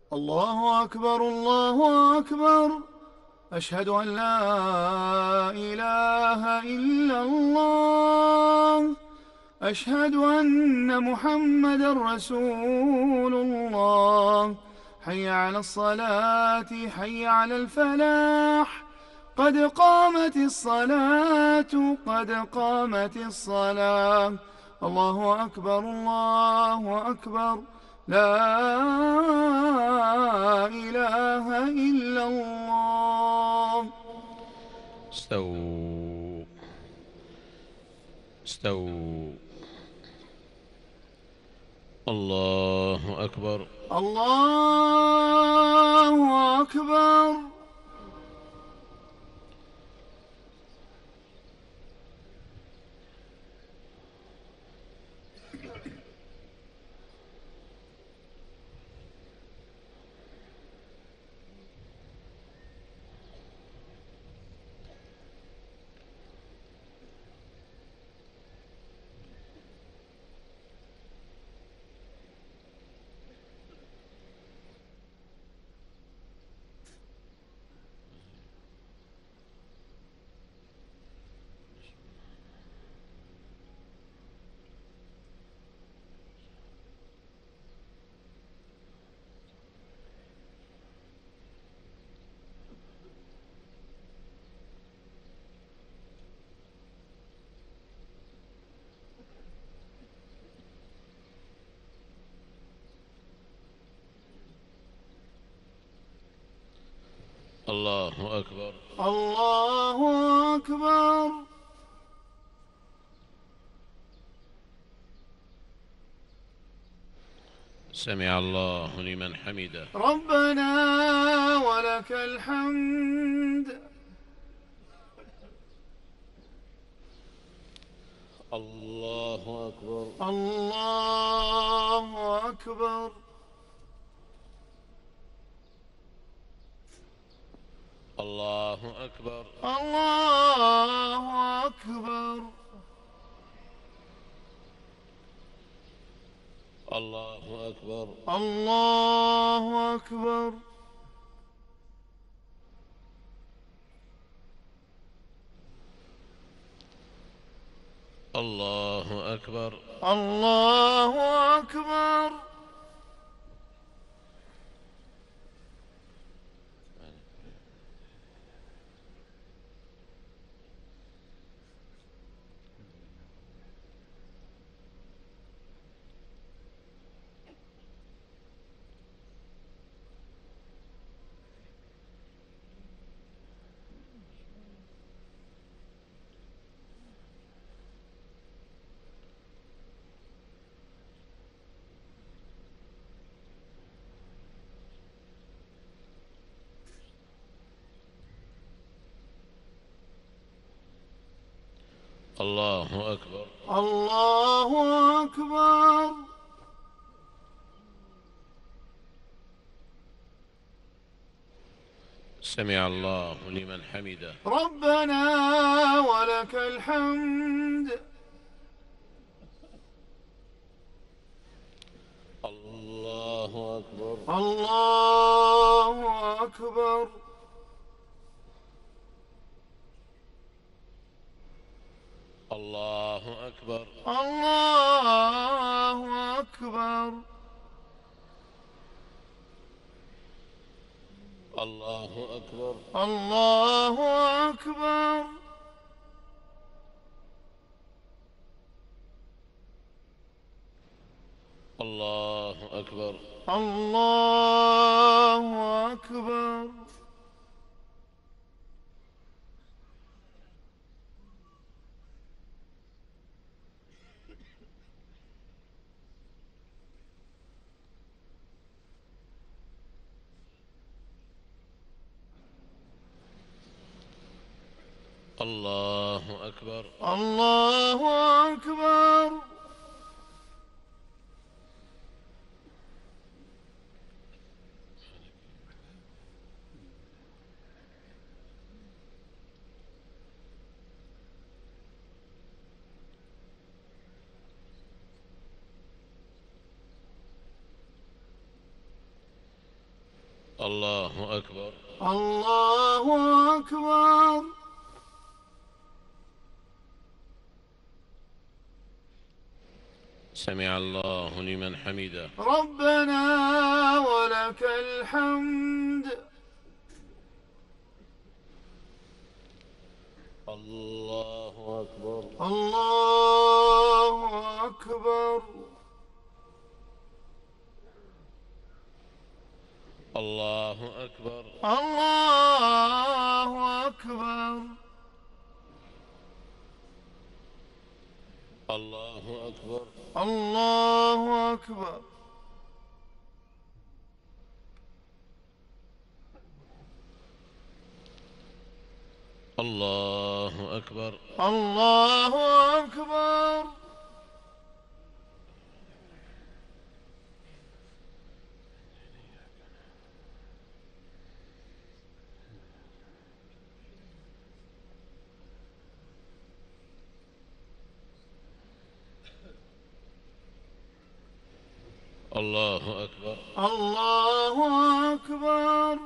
الله أكبر الله أكبر. أشهد أن لا إله إلا الله. أشهد أن محمدا رسول الله. حي على الصلاة حي على الفلاح. قد قامت الصلاة قد قامت الصلاة. الله أكبر الله أكبر. لا إله إلا الله. استووا استووا. الله أكبر الله أكبر. الله أكبر الله أكبر. سمع الله لمن حمده. ربنا ولك الحمد. الله أكبر الله أكبر. الله أكبر الله أكبر. الله أكبر الله أكبر. الله أكبر الله أكبر. الله أكبر الله أكبر. سمع الله لمن حمده. ربنا ولك الحمد. الله أكبر الله أكبر. الله أكبر الله أكبر. الله أكبر الله أكبر. الله أكبر الله أكبر. الله أكبر الله أكبر. الله أكبر. الله أكبر. سمع الله لمن حمده. ربنا ولك الحمد. الله أكبر. الله أكبر. الله أكبر. الله أكبر. الله أكبر. الله أكبر. الله أكبر. الله أكبر. الله أكبر. الله أكبر.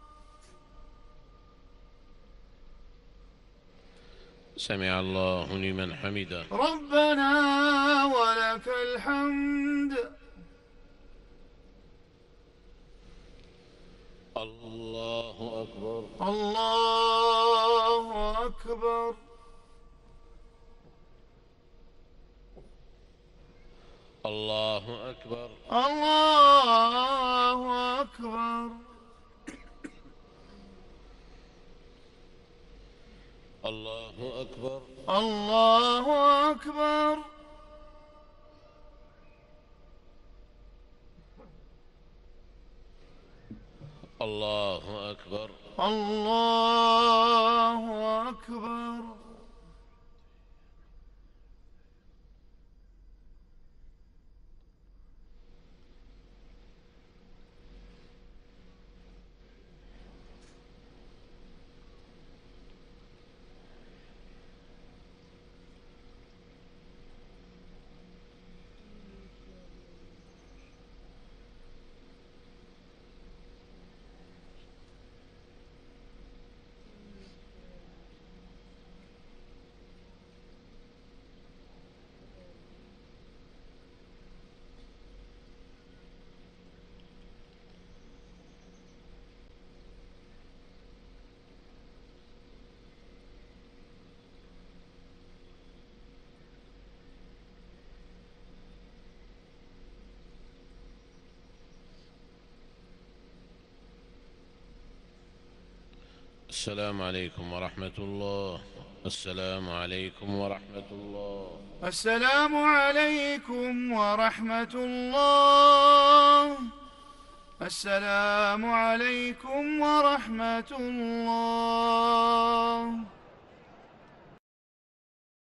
سمع الله لمن حمده. ربنا ولك الحمد. الله أكبر. الله أكبر. الله أكبر. الله أكبر. الله أكبر. الله أكبر. الله أكبر. الله أكبر. السلام عليكم ورحمة الله. السلام عليكم ورحمة الله. السلام عليكم ورحمة الله. السلام عليكم ورحمة الله.